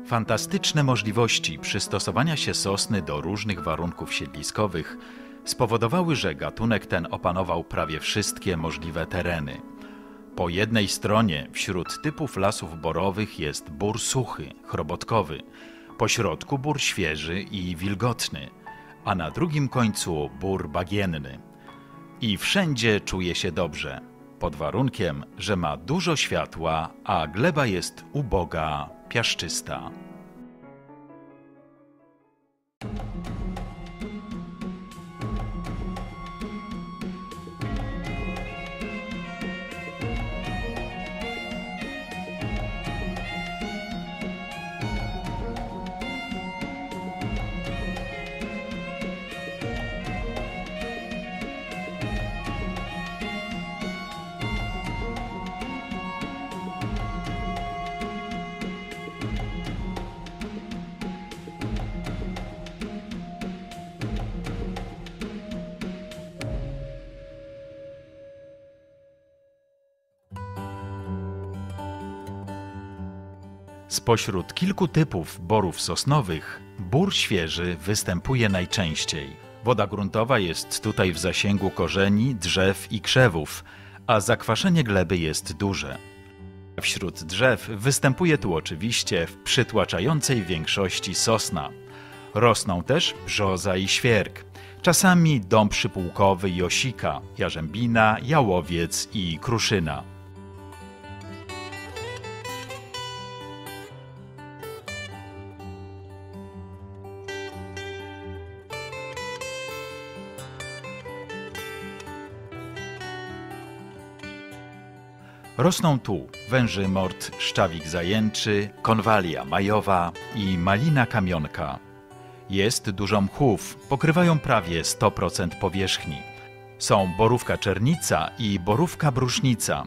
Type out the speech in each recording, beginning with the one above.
Fantastyczne możliwości przystosowania się sosny do różnych warunków siedliskowych spowodowały, że gatunek ten opanował prawie wszystkie możliwe tereny. Po jednej stronie wśród typów lasów borowych jest bór suchy, chrobotkowy, po środku bór świeży i wilgotny, a na drugim końcu bór bagienny. I wszędzie czuje się dobrze, pod warunkiem, że ma dużo światła, a gleba jest uboga, piaszczysta. Spośród kilku typów borów sosnowych bór świeży występuje najczęściej. Woda gruntowa jest tutaj w zasięgu korzeni, drzew i krzewów, a zakwaszenie gleby jest duże. Wśród drzew występuje tu oczywiście w przytłaczającej większości sosna. Rosną też brzoza i świerk, czasami dąb przypułkowy i osika, jarzębina, jałowiec i kruszyna. Rosną tu wężymort, szczawik zajęczy, konwalia majowa i malina kamionka. Jest dużo mchów, pokrywają prawie 100% powierzchni. Są borówka czernica i borówka brusznica.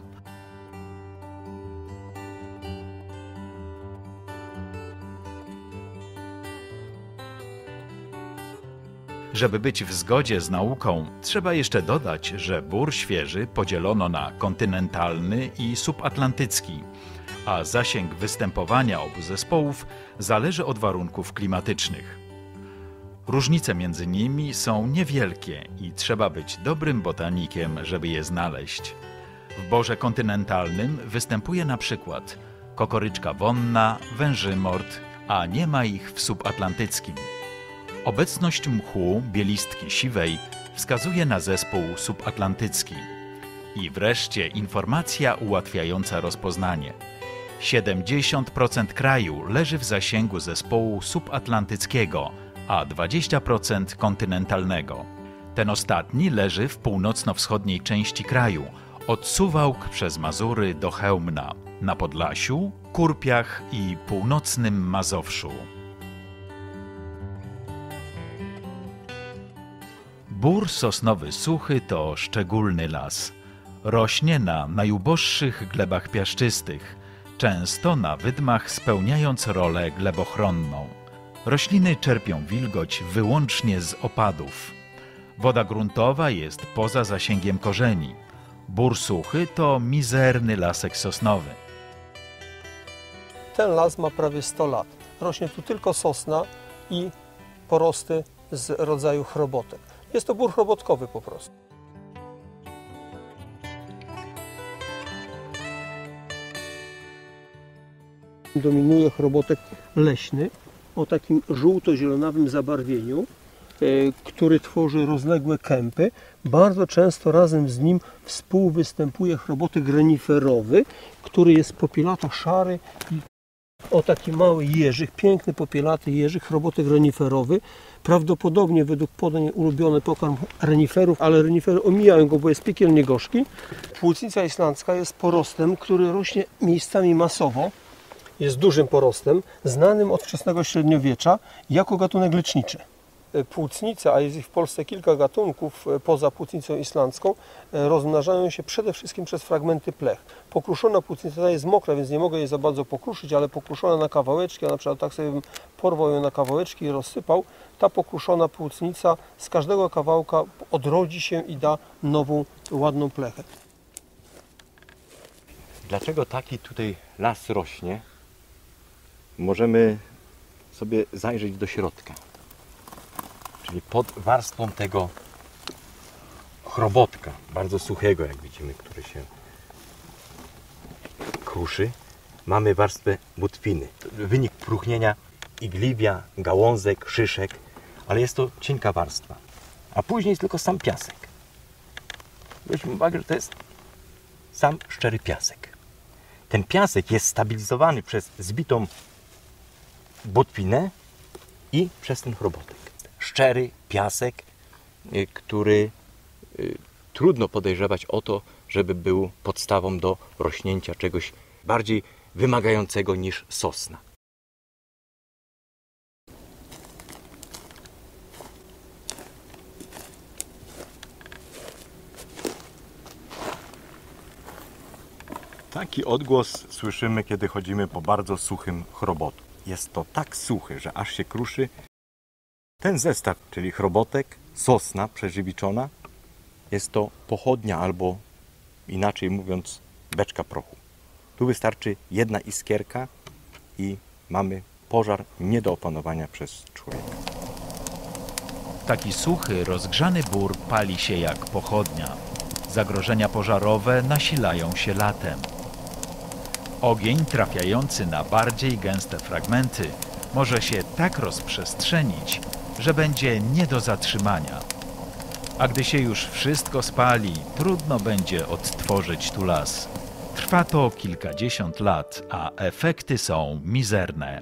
Żeby być w zgodzie z nauką, trzeba jeszcze dodać, że bór świeży podzielono na kontynentalny i subatlantycki, a zasięg występowania obu zespołów zależy od warunków klimatycznych. Różnice między nimi są niewielkie i trzeba być dobrym botanikiem, żeby je znaleźć. W borze kontynentalnym występuje na przykład kokoryczka wonna, wężymort, a nie ma ich w subatlantyckim. Obecność mchu bielistki siwej wskazuje na zespół subatlantycki. I wreszcie informacja ułatwiająca rozpoznanie. 70% kraju leży w zasięgu zespołu subatlantyckiego, a 20% kontynentalnego. Ten ostatni leży w północno-wschodniej części kraju, od Suwałk przez Mazury do Chełmna, na Podlasiu, Kurpiach i północnym Mazowszu. Bór sosnowy suchy to szczególny las. Rośnie na najuboższych glebach piaszczystych, często na wydmach spełniając rolę glebochronną. Rośliny czerpią wilgoć wyłącznie z opadów. Woda gruntowa jest poza zasięgiem korzeni. Bór suchy to mizerny lasek sosnowy. Ten las ma prawie 100 lat. Rośnie tu tylko sosna i porosty z rodzaju chrobotek. Jest to bór chrobotkowy po prostu. Dominuje chrobotek leśny o takim żółto-zielonawym zabarwieniu, który tworzy rozległe kępy. Bardzo często razem z nim współwystępuje chrobotek reniferowy, który jest popielato-szary i o taki mały jeżyk, piękny popielaty jeżyk, chrobotek reniferowy. Prawdopodobnie według podań ulubiony pokarm reniferów, ale renifery omijają go, bo jest piekielnie gorzki. Płucnica islandzka jest porostem, który rośnie miejscami masowo. Jest dużym porostem, znanym od wczesnego średniowiecza jako gatunek leczniczy. Płucnice, a jest ich w Polsce kilka gatunków poza płucnicą islandzką, rozmnażają się przede wszystkim przez fragmenty plech. Pokruszona płucnica jest mokra, więc nie mogę jej za bardzo pokruszyć, ale pokruszona na kawałeczki, a na przykład tak sobie bym porwał ją na kawałeczki i rozsypał, ta pokruszona płucnica z każdego kawałka odrodzi się i da nową, ładną plechę. Dlaczego taki tutaj las rośnie? Możemy sobie zajrzeć do środka. Czyli pod warstwą tego chrobotka, bardzo suchego, jak widzimy, który się kruszy, mamy warstwę butwiny. Wynik próchnienia igliwia, gałązek, szyszek, ale jest to cienka warstwa. A później jest tylko sam piasek. Weźmy uwagę, że to jest sam szczery piasek. Ten piasek jest stabilizowany przez zbitą butwinę i przez ten chrobotek. Szczery piasek, który trudno podejrzewać o to, żeby był podstawą do rośnięcia czegoś bardziej wymagającego niż sosna. Taki odgłos słyszymy, kiedy chodzimy po bardzo suchym chrobotu. Jest to tak suchy, że aż się kruszy. Ten zestaw, czyli chrobotek, sosna przeżywiczona, jest to pochodnia albo, inaczej mówiąc, beczka prochu. Tu wystarczy jedna iskierka i mamy pożar nie do opanowania przez człowieka. Taki suchy, rozgrzany bór pali się jak pochodnia. Zagrożenia pożarowe nasilają się latem. Ogień trafiający na bardziej gęste fragmenty może się tak rozprzestrzenić, że będzie nie do zatrzymania. A gdy się już wszystko spali, trudno będzie odtworzyć tu las. Trwa to kilkadziesiąt lat, a efekty są mizerne.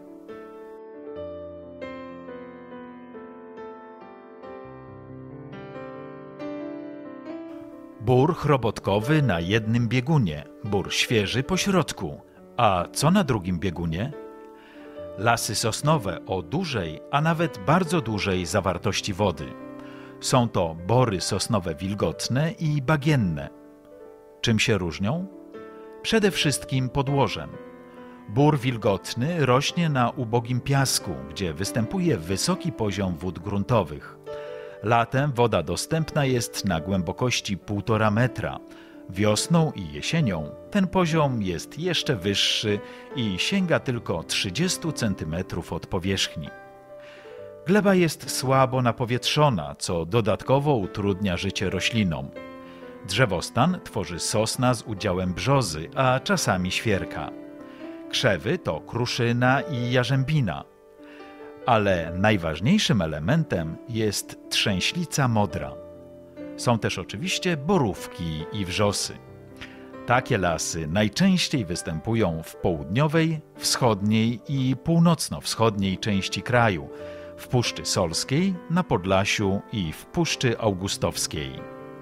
Bór chrobotkowy na jednym biegunie, bór świeży po środku. A co na drugim biegunie? Lasy sosnowe o dużej, a nawet bardzo dużej zawartości wody. Są to bory sosnowe wilgotne i bagienne. Czym się różnią? Przede wszystkim podłożem. Bór wilgotny rośnie na ubogim piasku, gdzie występuje wysoki poziom wód gruntowych. Latem woda dostępna jest na głębokości 1,5 metra. Wiosną i jesienią ten poziom jest jeszcze wyższy i sięga tylko 30 cm od powierzchni. Gleba jest słabo napowietrzona, co dodatkowo utrudnia życie roślinom. Drzewostan tworzy sosna z udziałem brzozy, a czasami świerka. Krzewy to kruszyna i jarzębina. Ale najważniejszym elementem jest trzęślica modra. Są też oczywiście borówki i wrzosy. Takie lasy najczęściej występują w południowej, wschodniej i północno-wschodniej części kraju, w Puszczy Solskiej, na Podlasiu i w Puszczy Augustowskiej.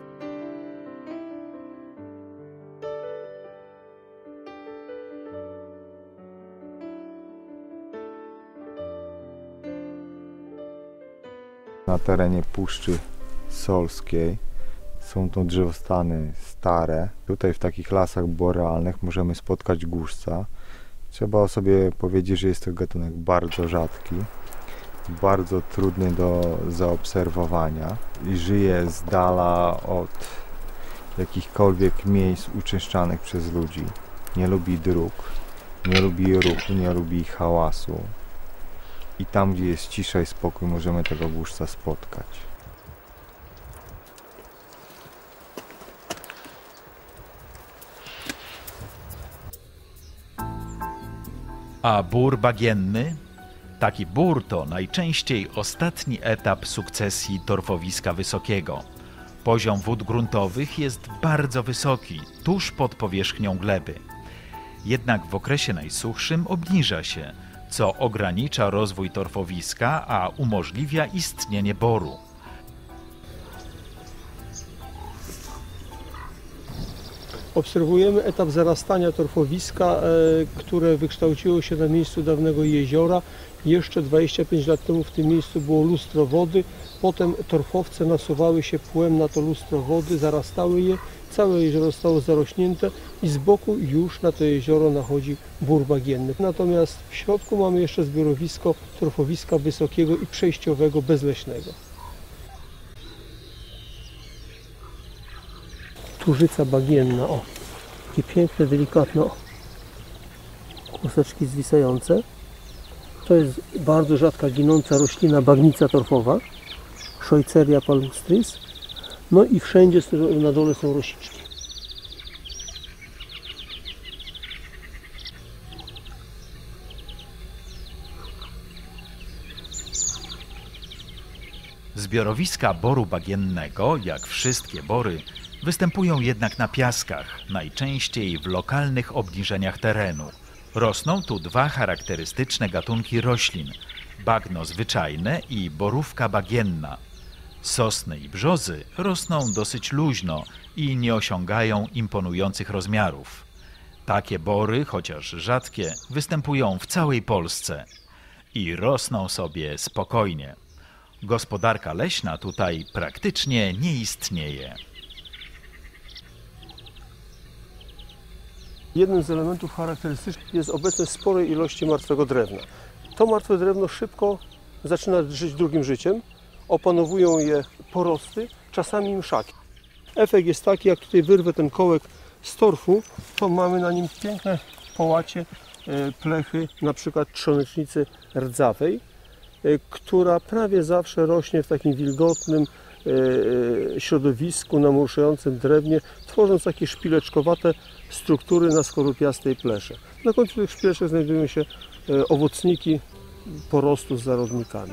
Na terenie Puszczy Solskiej są to drzewostany stare. Tutaj w takich lasach borealnych możemy spotkać głuszca. Trzeba sobie powiedzieć, że jest to gatunek bardzo rzadki, bardzo trudny do zaobserwowania i żyje z dala od jakichkolwiek miejsc uczęszczanych przez ludzi. Nie lubi dróg, nie lubi ruchu, nie lubi hałasu. I tam, gdzie jest cisza i spokój, możemy tego głuszca spotkać. A bór bagienny? Taki bór to najczęściej ostatni etap sukcesji torfowiska wysokiego. Poziom wód gruntowych jest bardzo wysoki, tuż pod powierzchnią gleby. Jednak w okresie najsuchszym obniża się, co ogranicza rozwój torfowiska, a umożliwia istnienie boru. Obserwujemy etap zarastania torfowiska, które wykształciło się na miejscu dawnego jeziora. Jeszcze 25 lat temu w tym miejscu było lustro wody. Potem torfowce nasuwały się płem na to lustro wody, zarastały je. Całe jezioro zostało zarośnięte i z boku już na to jezioro nachodzi bór bagienny. Natomiast w środku mamy jeszcze zbiorowisko torfowiska wysokiego i przejściowego bezleśnego. Turzyca bagienna, o, takie piękne, delikatne kłoseczki zwisające. To jest bardzo rzadka ginąca roślina bagnica torfowa, Shoiceria palustris. No i wszędzie na dole są rosiczki. Zbiorowiska boru bagiennego, jak wszystkie bory, występują jednak na piaskach, najczęściej w lokalnych obniżeniach terenu. Rosną tu dwa charakterystyczne gatunki roślin – bagno zwyczajne i borówka bagienna. Sosny i brzozy rosną dosyć luźno i nie osiągają imponujących rozmiarów. Takie bory, chociaż rzadkie, występują w całej Polsce i rosną sobie spokojnie. Gospodarka leśna tutaj praktycznie nie istnieje. Jednym z elementów charakterystycznych jest obecność sporej ilości martwego drewna. To martwe drewno szybko zaczyna żyć drugim życiem, opanowują je porosty, czasami mszaki. Efekt jest taki, jak tutaj wyrwę ten kołek z torfu, to mamy na nim piękne połacie plechy, na przykład trzonecznicy rdzawej, która prawie zawsze rośnie w takim wilgotnym środowisku, na muszającym drewnie, tworząc takie szpileczkowate struktury na skorupiastej plesze. Na końcu tych szpileczek znajdują się owocniki porostu z zarodnikami.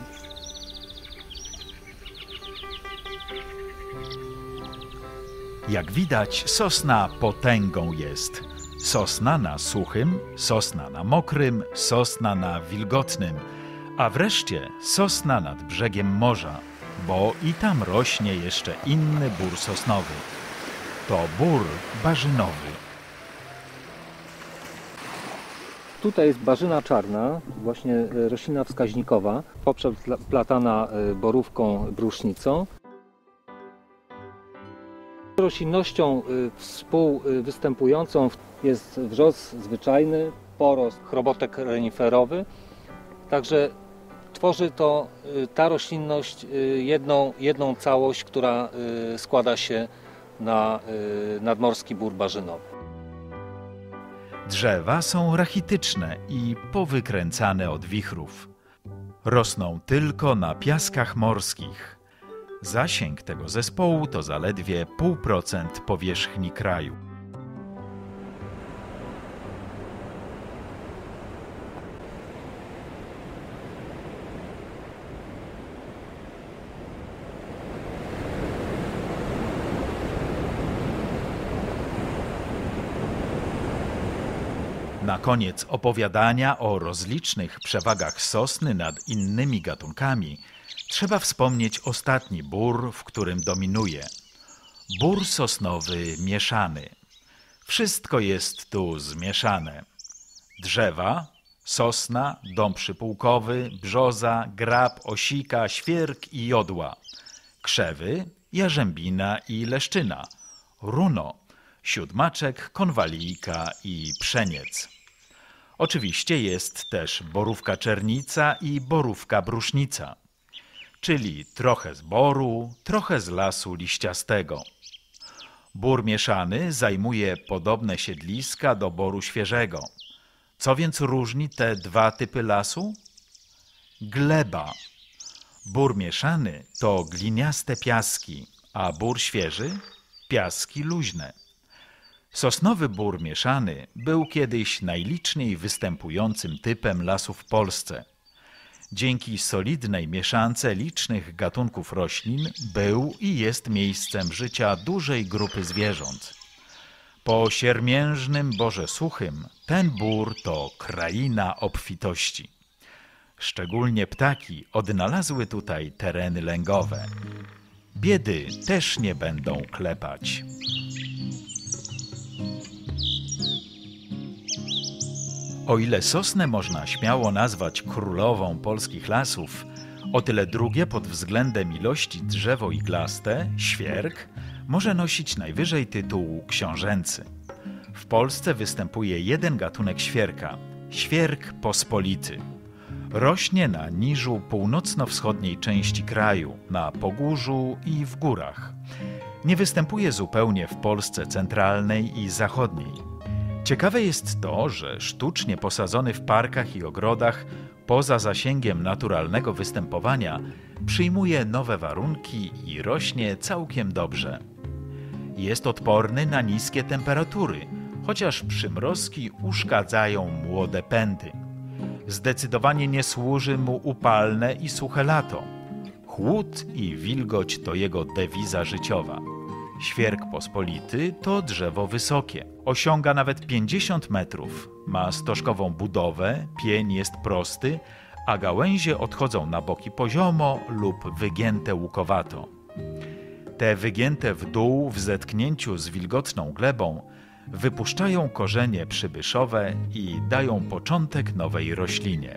Jak widać, sosna potęgą jest. Sosna na suchym, sosna na mokrym, sosna na wilgotnym, a wreszcie sosna nad brzegiem morza, bo i tam rośnie jeszcze inny bór sosnowy. To bór barzynowy. Tutaj jest barzyna czarna, właśnie roślina wskaźnikowa, poprzeplatana borówką brusznicą. Roślinnością współwystępującą jest wrzos zwyczajny, porost, chrobotek reniferowy. Także tworzy to ta roślinność jedną całość, która składa się na nadmorski bór barzynowy. Drzewa są rachityczne i powykręcane od wichrów. Rosną tylko na piaskach morskich. Zasięg tego zespołu to zaledwie 0,5% powierzchni kraju. Na koniec opowiadania o rozlicznych przewagach sosny nad innymi gatunkami trzeba wspomnieć ostatni bór, w którym dominuje. Bór sosnowy mieszany. Wszystko jest tu zmieszane. Drzewa, sosna, dąb przypułkowy, brzoza, grab, osika, świerk i jodła. Krzewy, jarzębina i leszczyna. Runo, siódmaczek, konwalijka i pszeniec. Oczywiście jest też borówka czernica i borówka brusznica, czyli trochę z boru, trochę z lasu liściastego. Bór mieszany zajmuje podobne siedliska do boru świeżego. Co więc różni te dwa typy lasu? Gleba. Bór mieszany to gliniaste piaski, a bór świeży – piaski luźne. Sosnowy bór mieszany był kiedyś najliczniej występującym typem lasu w Polsce. Dzięki solidnej mieszance licznych gatunków roślin był i jest miejscem życia dużej grupy zwierząt. Po siermiężnym borze suchym ten bór to kraina obfitości. Szczególnie ptaki odnalazły tutaj tereny lęgowe. Biedy też nie będą klepać. O ile sosnę można śmiało nazwać królową polskich lasów, o tyle drugie pod względem ilości drzewo iglaste, świerk, może nosić najwyżej tytuł książęcy. W Polsce występuje jeden gatunek świerka – świerk pospolity. Rośnie na niżu północno-wschodniej części kraju, na Pogórzu i w górach. Nie występuje zupełnie w Polsce centralnej i zachodniej. Ciekawe jest to, że sztucznie posadzony w parkach i ogrodach Poza zasięgiem naturalnego występowania przyjmuje nowe warunki i rośnie całkiem dobrze. Jest odporny na niskie temperatury, chociaż przymrozki uszkadzają młode pędy. Zdecydowanie nie służy mu upalne i suche lato. Chłód i wilgoć to jego dewiza życiowa. Świerk pospolity to drzewo wysokie. Osiąga nawet 50 metrów. Ma stożkową budowę, pień jest prosty, a gałęzie odchodzą na boki poziomo lub wygięte łukowato. Te wygięte w dół w zetknięciu z wilgotną glebą wypuszczają korzenie przybyszowe i dają początek nowej roślinie.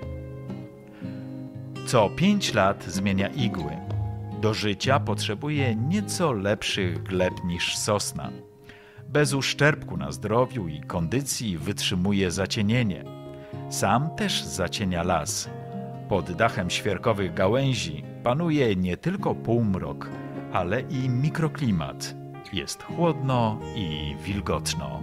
Co 5 lat zmienia igły. Do życia potrzebuje nieco lepszych gleb niż sosna. Bez uszczerbku na zdrowiu i kondycji wytrzymuje zacienienie. Sam też zacienia las. Pod dachem świerkowych gałęzi panuje nie tylko półmrok, ale i mikroklimat. Jest chłodno i wilgotno.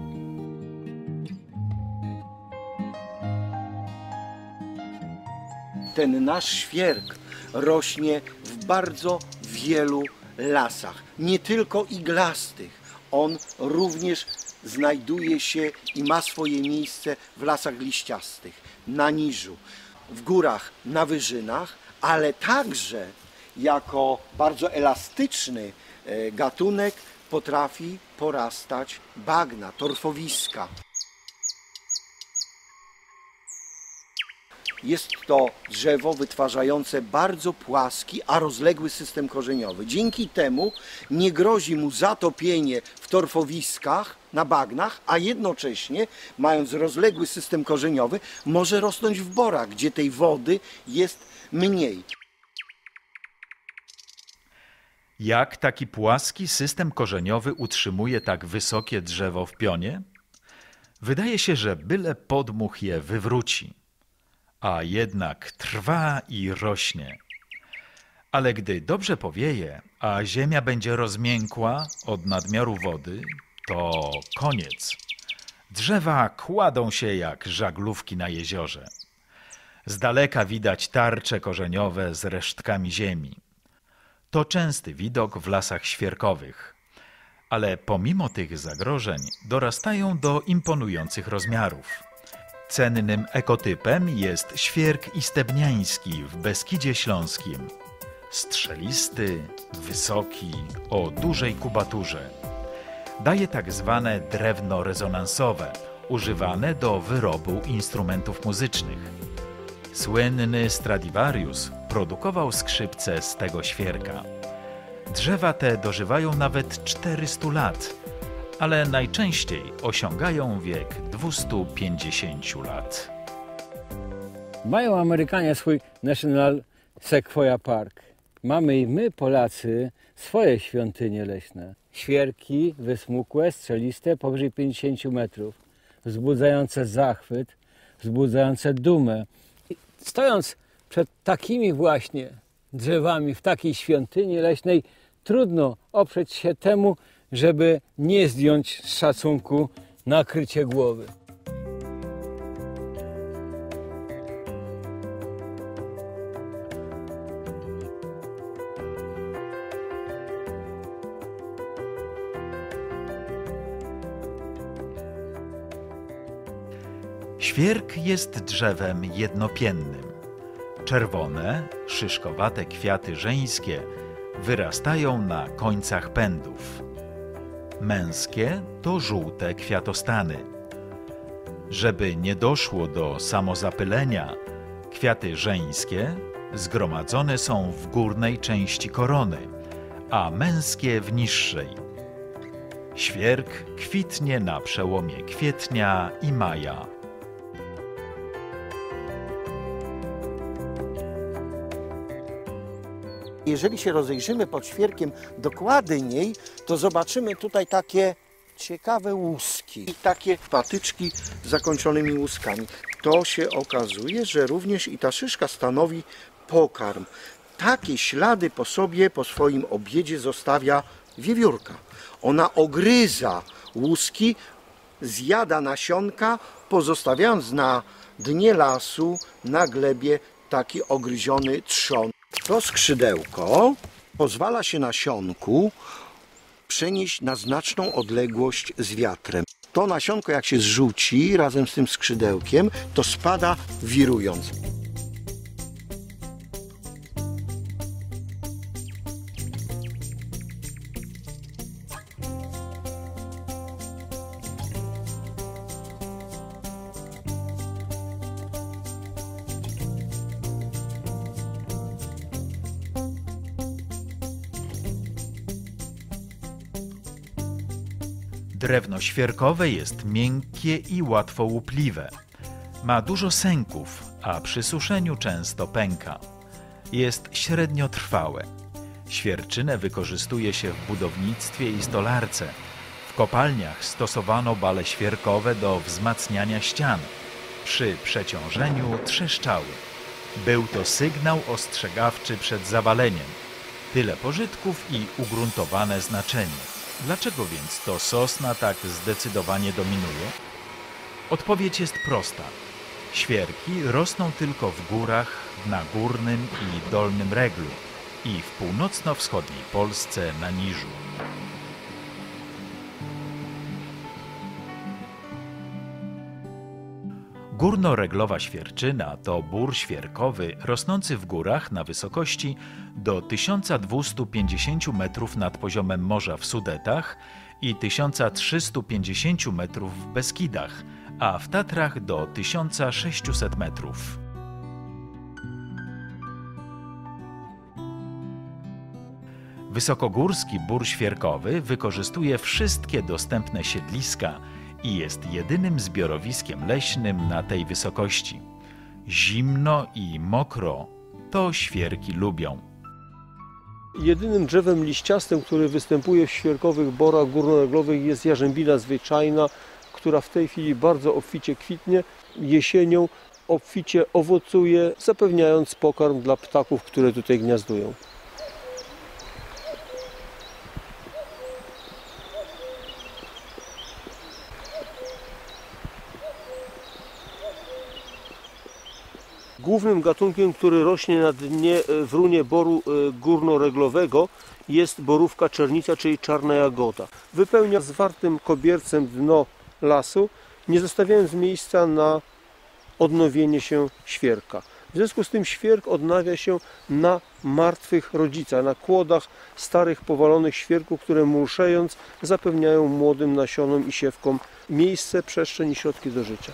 Ten nasz świerk rośnie w bardzo wielu lasach, nie tylko iglastych. On również znajduje się i ma swoje miejsce w lasach liściastych, na niżu, w górach, na wyżynach, ale także jako bardzo elastyczny gatunek potrafi porastać bagna, torfowiska. Jest to drzewo wytwarzające bardzo płaski, a rozległy system korzeniowy. Dzięki temu nie grozi mu zatopienie w torfowiskach, na bagnach, a jednocześnie, mając rozległy system korzeniowy, może rosnąć w borach, gdzie tej wody jest mniej. Jak taki płaski system korzeniowy utrzymuje tak wysokie drzewo w pionie? Wydaje się, że byle podmuch je wywróci. A jednak trwa i rośnie. Ale gdy dobrze powieje, a ziemia będzie rozmiękła od nadmiaru wody, to koniec. Drzewa kładą się jak żaglówki na jeziorze. Z daleka widać tarcze korzeniowe z resztkami ziemi. To częsty widok w lasach świerkowych. Ale pomimo tych zagrożeń dorastają do imponujących rozmiarów. Cennym ekotypem jest świerk istebniański w Beskidzie Śląskim. Strzelisty, wysoki, o dużej kubaturze. Daje tak zwane drewno rezonansowe, używane do wyrobu instrumentów muzycznych. Słynny Stradivarius produkował skrzypce z tego świerka. Drzewa te dożywają nawet 400 lat, ale najczęściej osiągają wiek 250 lat. Mają Amerykanie swój National Sequoia Park. Mamy i my, Polacy, swoje świątynie leśne. Świerki wysmukłe, strzeliste, powyżej 50 metrów, wzbudzające zachwyt, wzbudzające dumę. Stojąc przed takimi właśnie drzewami w takiej świątyni leśnej, trudno oprzeć się temu, żeby nie zdjąć z szacunku nakrycie głowy. Świerk jest drzewem jednopiennym. Czerwone, szyszkowate kwiaty żeńskie wyrastają na końcach pędów. Męskie to żółte kwiatostany. Żeby nie doszło do samozapylenia, kwiaty żeńskie zgromadzone są w górnej części korony, a męskie w niższej. Świerk kwitnie na przełomie kwietnia i maja. Jeżeli się rozejrzymy pod świerkiem dokładniej, to zobaczymy tutaj takie ciekawe łuski i takie patyczki z zakończonymi łuskami. To się okazuje, że również i ta szyszka stanowi pokarm. Takie ślady po sobie, po swoim obiedzie zostawia wiewiórka. Ona ogryza łuski, zjada nasionka, pozostawiając na dnie lasu, na glebie taki ogryziony trzon. To skrzydełko pozwala się nasionku przenieść na znaczną odległość z wiatrem. To nasionko jak się zrzuci razem z tym skrzydełkiem, to spada wirując. Drewno świerkowe jest miękkie i łatwo łupliwe. Ma dużo sęków, a przy suszeniu często pęka. Jest średniotrwałe. Świerczynę wykorzystuje się w budownictwie i stolarce. W kopalniach stosowano bale świerkowe do wzmacniania ścian. Przy przeciążeniu trzeszczały. Był to sygnał ostrzegawczy przed zawaleniem. Tyle pożytków i ugruntowane znaczenie. Dlaczego więc to sosna tak zdecydowanie dominuje? Odpowiedź jest prosta. Świerki rosną tylko w górach, na Górnym i Dolnym Reglu i w północno-wschodniej Polsce na Niżu. Górnoreglowa świerczyna to bór świerkowy rosnący w górach na wysokości do 1250 metrów nad poziomem morza w Sudetach i 1350 metrów w Beskidach, a w Tatrach do 1600 metrów. Wysokogórski bór świerkowy wykorzystuje wszystkie dostępne siedliska i jest jedynym zbiorowiskiem leśnym na tej wysokości. Zimno i mokro to świerki lubią. Jedynym drzewem liściastym, które występuje w świerkowych borach górnoreglowych, jest jarzębina zwyczajna, która w tej chwili bardzo obficie kwitnie. Jesienią obficie owocuje, zapewniając pokarm dla ptaków, które tutaj gniazdują. Głównym gatunkiem, który rośnie na dnie w runie boru górnoreglowego, jest borówka czernica, czyli czarna jagoda. Wypełnia zwartym kobiercem dno lasu, nie zostawiając miejsca na odnowienie się świerka. W związku z tym świerk odnawia się na martwych rodzicach, na kłodach starych, powalonych świerków, które mulszejąc zapewniają młodym nasionom i siewkom miejsce, przestrzeń i środki do życia.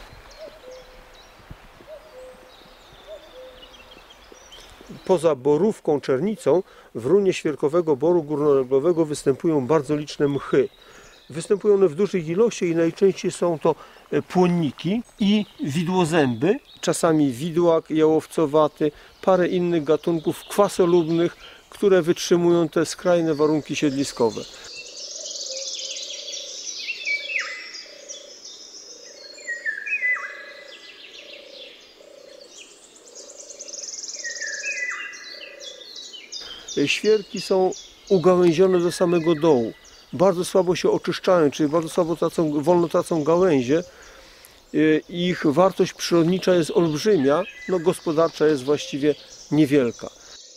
Poza borówką czernicą w runie świerkowego boru górnoreglowego występują bardzo liczne mchy. Występują one w dużych ilościach i najczęściej są to płonniki i widłozęby, czasami widłak jałowcowaty, parę innych gatunków kwasolubnych, które wytrzymują te skrajne warunki siedliskowe. Świerki są ugałęzione do samego dołu. Bardzo słabo się oczyszczają, czyli bardzo słabo wolno tracą gałęzie. Ich wartość przyrodnicza jest olbrzymia, no gospodarcza jest właściwie niewielka.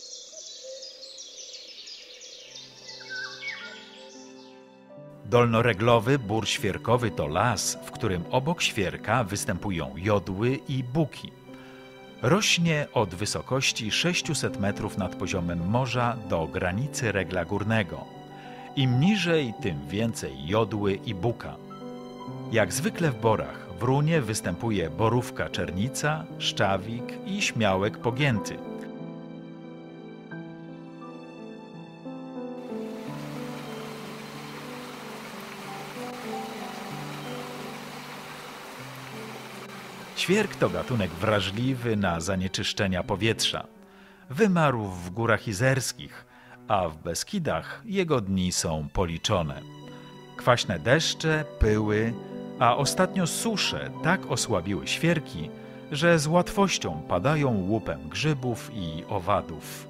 Dolnoreglowy bór świerkowy to las, w którym obok świerka występują jodły i buki. Rośnie od wysokości 600 metrów nad poziomem morza do granicy regla górnego. Im niżej, tym więcej jodły i buka. Jak zwykle w borach, w runie występuje borówka czernica, szczawik i śmiałek pogięty. Świerk to gatunek wrażliwy na zanieczyszczenia powietrza. Wymarł w górach izerskich, a w Beskidach jego dni są policzone. Kwaśne deszcze, pyły, a ostatnio susze tak osłabiły świerki, że z łatwością padają łupem grzybów i owadów.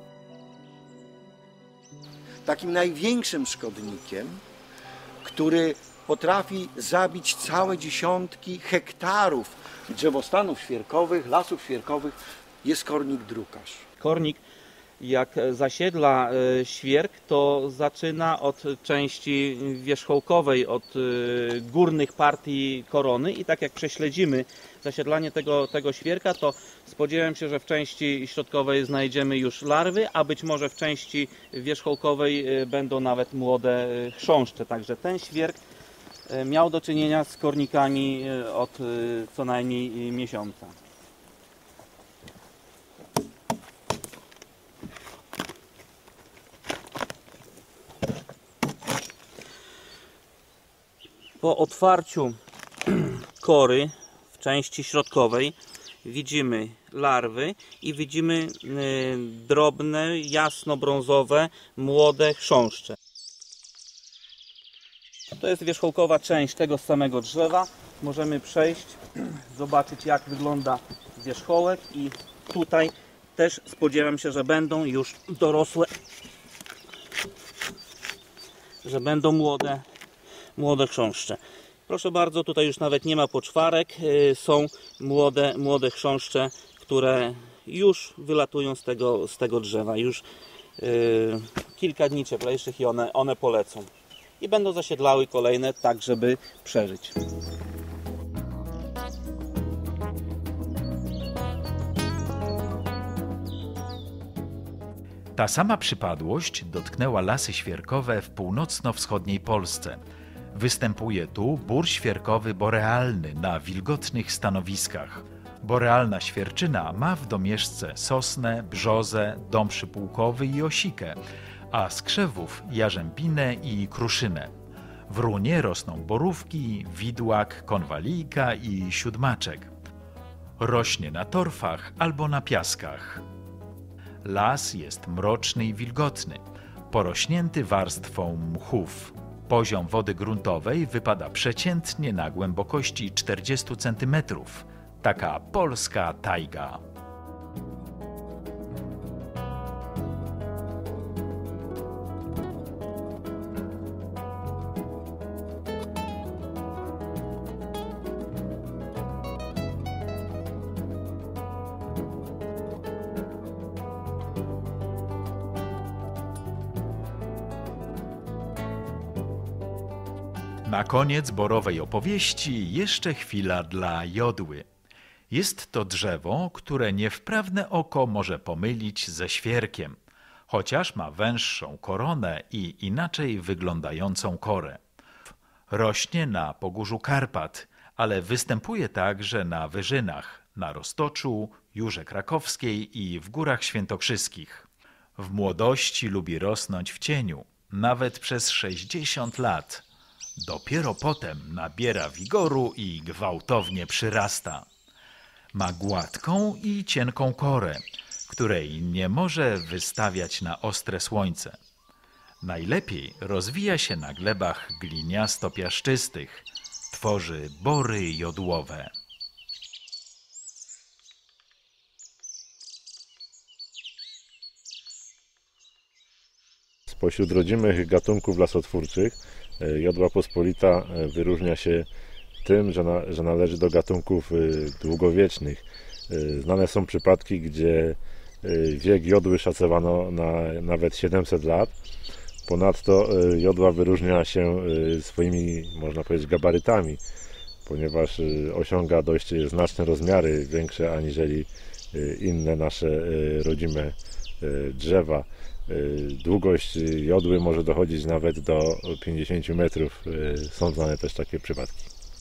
Takim największym szkodnikiem, który potrafi zabić całe dziesiątki hektarów drzewostanów świerkowych, lasów świerkowych, jest kornik drukarz. Kornik, jak zasiedla świerk, to zaczyna od części wierzchołkowej, od górnych partii korony i tak jak prześledzimy zasiedlanie tego świerka, to spodziewam się, że w części środkowej znajdziemy już larwy, a być może w części wierzchołkowej będą nawet młode chrząszcze. Także ten świerk miał do czynienia z kornikami od co najmniej miesiąca. Po otwarciu kory w części środkowej widzimy larwy i widzimy drobne, jasno-brązowe, młode chrząszcze. To jest wierzchołkowa część tego samego drzewa. Możemy przejść, zobaczyć jak wygląda wierzchołek i tutaj też spodziewam się, że będą już dorosłe, że będą młode chrząszcze. Proszę bardzo, tutaj już nawet nie ma poczwarek, są młode chrząszcze, które już wylatują z tego drzewa. Już kilka dni cieplejszych i one polecą. I będą zasiedlały kolejne, tak żeby przeżyć. Ta sama przypadłość dotknęła lasy świerkowe w północno-wschodniej Polsce. Występuje tu bór świerkowy borealny na wilgotnych stanowiskach. Borealna świerczyna ma w domieszce sosnę, brzozę, dąb przypułkowy i osikę, a z krzewów jarzębinę i kruszynę. W runie rosną borówki, widłak, konwalijka i siódmaczek. Rośnie na torfach albo na piaskach. Las jest mroczny i wilgotny, porośnięty warstwą mchów. Poziom wody gruntowej wypada przeciętnie na głębokości 40 cm. Taka polska tajga. Na koniec borowej opowieści jeszcze chwila dla jodły. Jest to drzewo, które niewprawne oko może pomylić ze świerkiem, chociaż ma węższą koronę i inaczej wyglądającą korę. Rośnie na pogórzu Karpat, ale występuje także na wyżynach, na Roztoczu, Jurze Krakowskiej i w Górach Świętokrzyskich. W młodości lubi rosnąć w cieniu, nawet przez 60 lat. Dopiero potem nabiera wigoru i gwałtownie przyrasta. Ma gładką i cienką korę, której nie może wystawiać na ostre słońce. Najlepiej rozwija się na glebach gliniasto-piaszczystych. Tworzy bory jodłowe. Spośród rodzimych gatunków lasotwórczych jodła pospolita wyróżnia się tym, że należy do gatunków długowiecznych. Znane są przypadki, gdzie wiek jodły szacowano na nawet 700 lat. Ponadto jodła wyróżnia się swoimi, można powiedzieć, gabarytami, ponieważ osiąga dość znaczne rozmiary, większe aniżeli inne nasze rodzime drzewa. Długość jodły może dochodzić nawet do 50 metrów. Są znane też takie przypadki.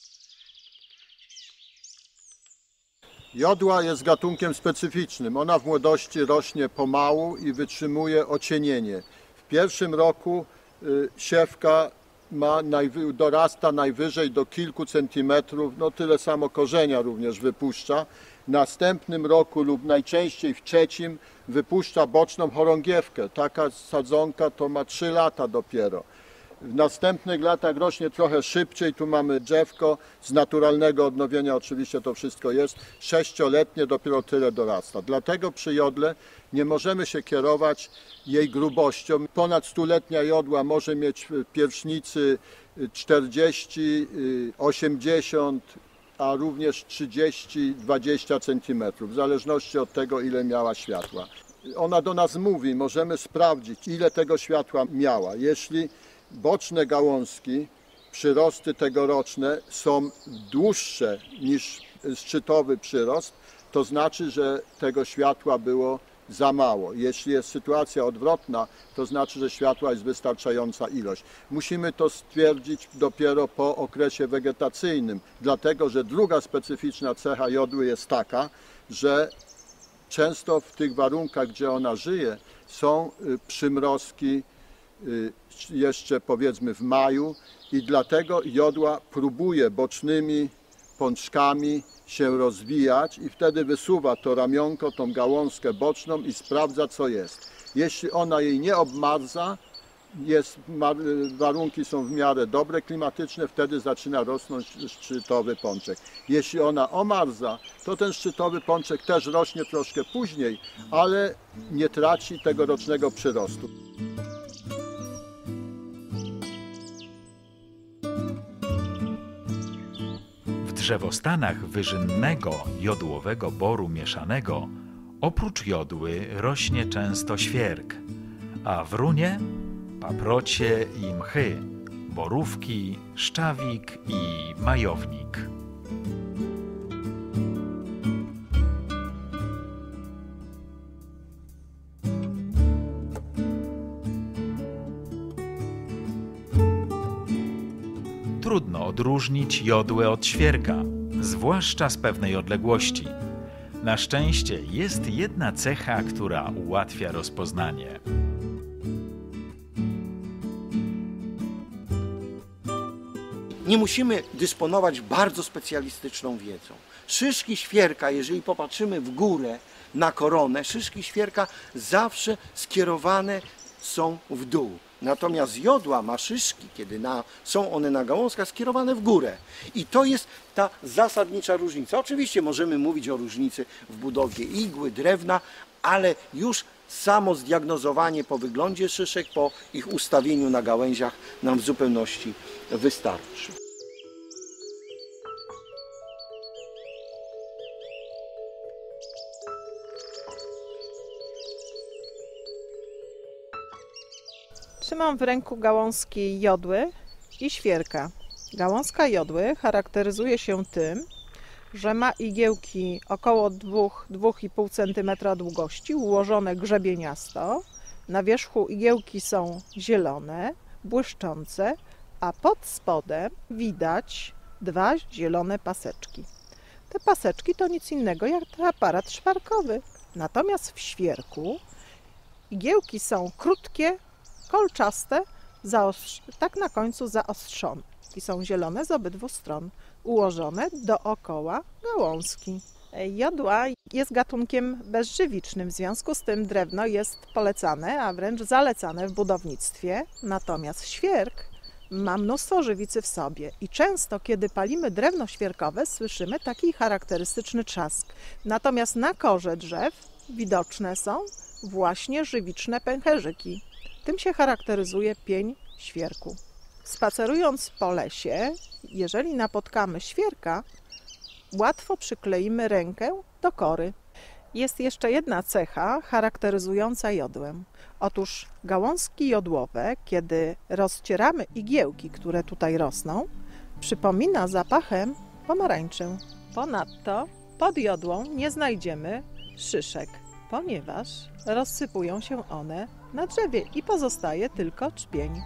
Jodła jest gatunkiem specyficznym. Ona w młodości rośnie pomału i wytrzymuje ocienienie. W pierwszym roku siewka dorasta najwyżej do kilku centymetrów, no tyle samo korzenia również wypuszcza. W następnym roku lub najczęściej w trzecim wypuszcza boczną chorągiewkę. Taka sadzonka to ma 3 lata dopiero. W następnych latach rośnie trochę szybciej. Tu mamy drzewko z naturalnego odnowienia, oczywiście to wszystko jest. 6-letnie dopiero tyle dorasta. Dlatego przy jodle nie możemy się kierować jej grubością. Ponad 100-letnia jodła może mieć w pierzchnicy 40, 80, a również 30-20 cm, w zależności od tego, ile miała światła. Ona do nas mówi, możemy sprawdzić, ile tego światła miała. Jeśli boczne gałązki, przyrosty tegoroczne są dłuższe niż szczytowy przyrost, to znaczy, że tego światła było za mało. Jeśli jest sytuacja odwrotna, to znaczy, że światła jest wystarczająca ilość. Musimy to stwierdzić dopiero po okresie wegetacyjnym, dlatego że druga specyficzna cecha jodły jest taka, że często w tych warunkach, gdzie ona żyje, są przymrozki jeszcze powiedzmy w maju i dlatego jodła próbuje bocznymi pączkami się rozwijać i wtedy wysuwa to ramionko, tą gałązkę boczną i sprawdza, co jest. Jeśli ona jej nie obmarza, warunki są w miarę dobre, klimatyczne, wtedy zaczyna rosnąć szczytowy pączek. Jeśli ona omarza, to ten szczytowy pączek też rośnie troszkę później, ale nie traci tegorocznego przyrostu. W drzewostanach wyżynnego jodłowego boru mieszanego oprócz jodły rośnie często świerk, a w runie paprocie i mchy, borówki, szczawik i majownik. Trudno odróżnić jodłę od świerka, zwłaszcza z pewnej odległości. Na szczęście jest jedna cecha, która ułatwia rozpoznanie. Nie musimy dysponować bardzo specjalistyczną wiedzą. Szyszki świerka, jeżeli popatrzymy w górę na koronę, szyszki świerka zawsze skierowane są w dół. Natomiast jodła ma szyszki, kiedy są one na gałązkach, skierowane w górę. I to jest ta zasadnicza różnica. Oczywiście możemy mówić o różnicy w budowie igły, drewna, ale już samo zdiagnozowanie po wyglądzie szyszek, po ich ustawieniu na gałęziach nam w zupełności wystarczy. Trzymam w ręku gałązki jodły i świerka. Gałązka jodły charakteryzuje się tym, że ma igiełki około 2-2,5 cm długości, ułożone grzebieniasto. Na wierzchu igiełki są zielone, błyszczące, a pod spodem widać 2 zielone paseczki. Te paseczki to nic innego jak aparat szwarkowy. Natomiast w świerku igiełki są krótkie, kolczaste, tak na końcu zaostrzone. I są zielone z obydwu stron, ułożone dookoła gałązki. Jodła jest gatunkiem bezżywicznym, w związku z tym drewno jest polecane, a wręcz zalecane w budownictwie. Natomiast świerk ma mnóstwo żywicy w sobie i często, kiedy palimy drewno świerkowe, słyszymy taki charakterystyczny trzask. Natomiast na korze drzew widoczne są właśnie żywiczne pęcherzyki. Tym się charakteryzuje pień świerku. Spacerując po lesie, jeżeli napotkamy świerka, łatwo przykleimy rękę do kory. Jest jeszcze jedna cecha charakteryzująca jodłę. Otóż gałązki jodłowe, kiedy rozcieramy igiełki, które tutaj rosną, przypomina zapachem pomarańczę. Ponadto pod jodłą nie znajdziemy szyszek, ponieważ rozsypują się one na drzewie i pozostaje tylko czpień.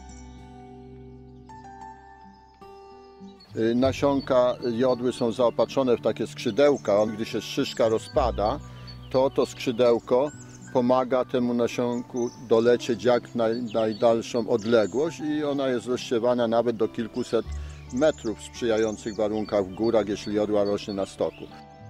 Nasionka jodły są zaopatrzone w takie skrzydełka. Gdy się szyszka rozpada, to skrzydełko pomaga temu nasionku dolecieć jak najdalszą odległość i ona jest rozsiewana nawet do kilkuset metrów w sprzyjających warunkach w górach, jeśli jodła rośnie na stoku.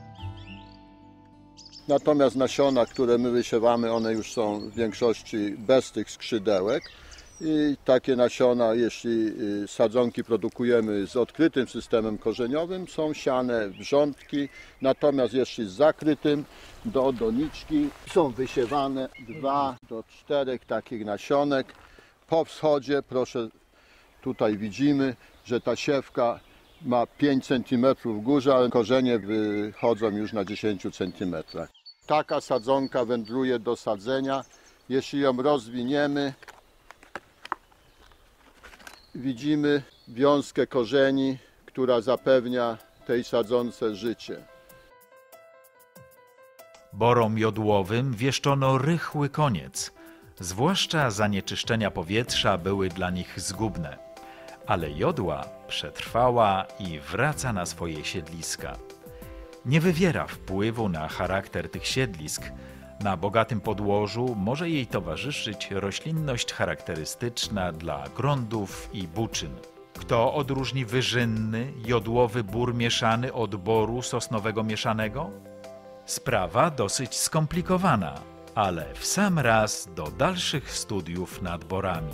Natomiast nasiona, które my wysiewamy, one już są w większości bez tych skrzydełek. I takie nasiona, jeśli sadzonki produkujemy z odkrytym systemem korzeniowym, są siane w rządki, natomiast jeśli z zakrytym, do doniczki są wysiewane 2 do 4 takich nasionek. Po wschodzie, proszę, tutaj widzimy, że ta siewka ma 5 cm w górze, ale korzenie wychodzą już na 10 cm. Taka sadzonka wędruje do sadzenia. Jeśli ją rozwiniemy, widzimy wiązkę korzeni, która zapewnia tej sadzonce życie. Borom jodłowym wieszczono rychły koniec. Zwłaszcza zanieczyszczenia powietrza były dla nich zgubne. Ale jodła przetrwała i wraca na swoje siedliska. Nie wywiera wpływu na charakter tych siedlisk. Na bogatym podłożu może jej towarzyszyć roślinność charakterystyczna dla grądów i buczyn. Kto odróżni wyżynny, jodłowy bór mieszany od boru sosnowego mieszanego? Sprawa dosyć skomplikowana, ale w sam raz do dalszych studiów nad borami.